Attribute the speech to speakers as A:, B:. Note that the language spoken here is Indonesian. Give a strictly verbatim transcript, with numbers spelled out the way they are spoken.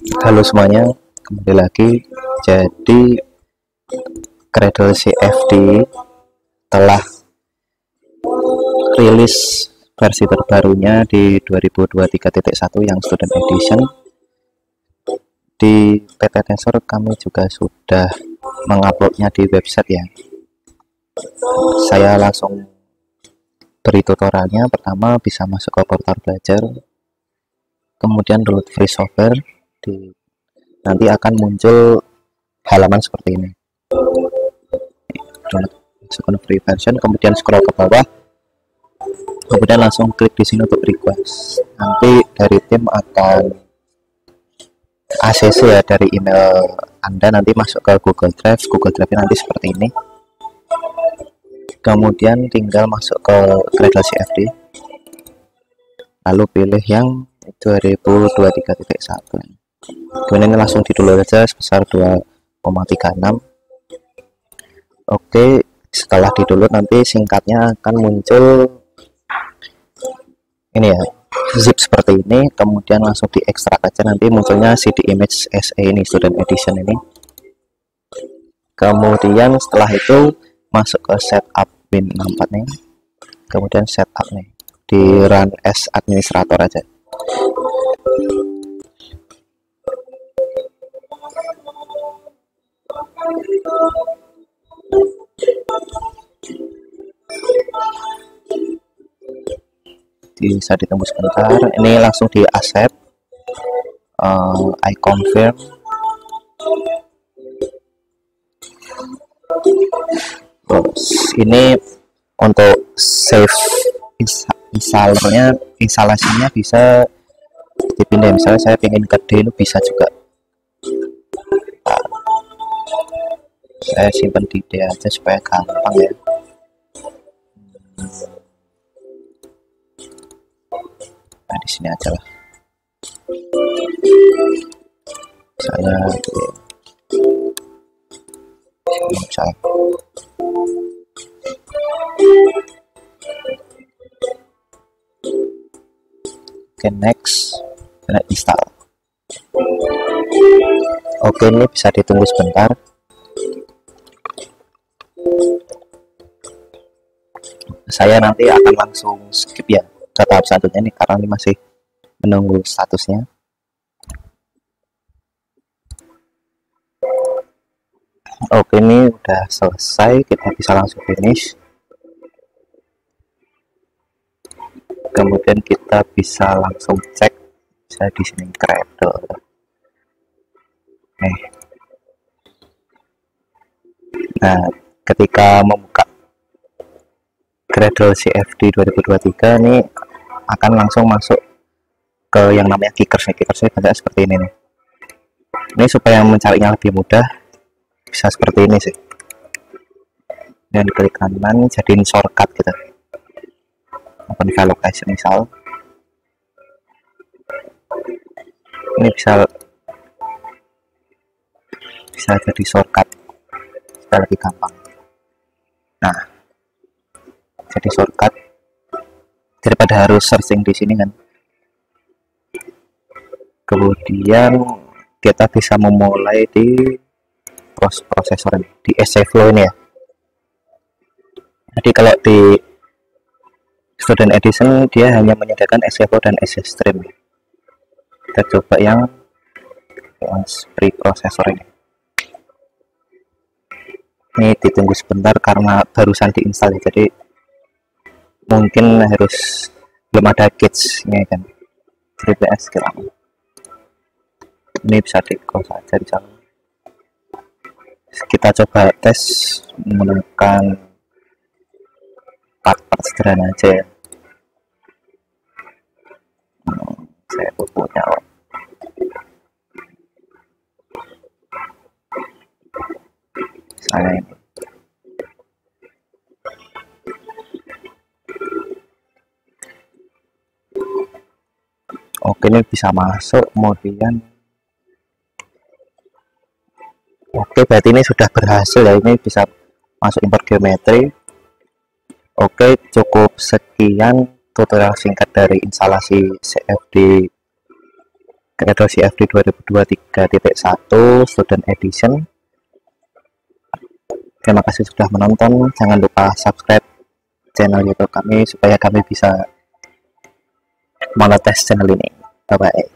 A: Halo semuanya, kembali lagi. Jadi Gradle C F D telah rilis versi terbarunya di dua ribu dua puluh tiga titik satu yang Student Edition. Di P T Tensor kami juga sudah menguploadnya di website ya. Saya langsung beri tutorialnya. Pertama, bisa masuk ke portal belajar, kemudian download free software. Di nanti akan muncul halaman seperti ini. Download free version, kemudian scroll ke bawah, kemudian langsung klik di sini untuk request. Nanti dari tim akan A C C ya, dari email Anda nanti masuk ke Google Drive. Google Drive nanti seperti ini. Kemudian tinggal masuk ke Gradle C F D, lalu pilih yang dua ribu dua puluh tiga titik satu. Kemudian ini langsung di-download aja sebesar dua koma tiga enam. Oke, setelah di-download nanti singkatnya akan muncul ini ya, zip seperti ini. Kemudian langsung diekstrak aja, nanti munculnya C D image S E ini, Student Edition ini. Kemudian setelah itu masuk ke setup Win enam puluh empat nih, kemudian setup nih, di run as administrator aja. Bisa ditunggu sebentar, ini langsung di accept. uh, I confirm. Terus ini untuk save installernya, instalasinya bisa dipindah. Misalnya saya ingin ke D, bisa juga. Nah, saya simpan di D aja supaya gampang ya. Nah, di sini aja lah. Saya misal oke, next, dan install. Oke, ini bisa ditunggu sebentar. Saya nanti akan langsung skip ya ke tahap selanjutnya nih, karena ini masih menunggu statusnya. Oke, ini udah selesai, kita bisa langsung finish. Kemudian kita bisa langsung cek, saya di sini Gradle. Nih. Nah, ketika membuka Gradle C F D dua ribu dua puluh tiga ini akan langsung masuk ke yang namanya kickers. Kickersnya bentuknya seperti ini nih. Ini supaya mencarinya lebih mudah, bisa seperti ini sih. Dan klik kanan, jadiin shortcut gitu. Open file location misal. Ini bisa bisa jadi shortcut supaya lebih gampang. Nah, jadi shortcut daripada harus searching di sini kan. Kemudian kita bisa memulai di prosesor di S C Flow ini ya. Jadi kalau di Student Edition dia hanya menyediakan S C Flow dan S C Stream. Kita coba yang yang preprocessor ini. Ini ditunggu sebentar karena barusan diinstal ya, jadi mungkin harus belum ada cache-nya kan. T P S kira. Ini bisa di close saja di sana. Kita coba tes menekan part-part sederhana aja ya. Hmm, saya punya saya ini. Oke, ini bisa masuk. Kemudian oke, berarti ini sudah berhasil ya, ini bisa masuk import geometri. Oke, cukup sekian tutorial singkat dari instalasi C F D Credo C F D dua ribu dua puluh tiga titik satu Student Edition. Terima kasih sudah menonton. Jangan lupa subscribe channel YouTube kami supaya kami bisa monetis channel ini. Bye bye.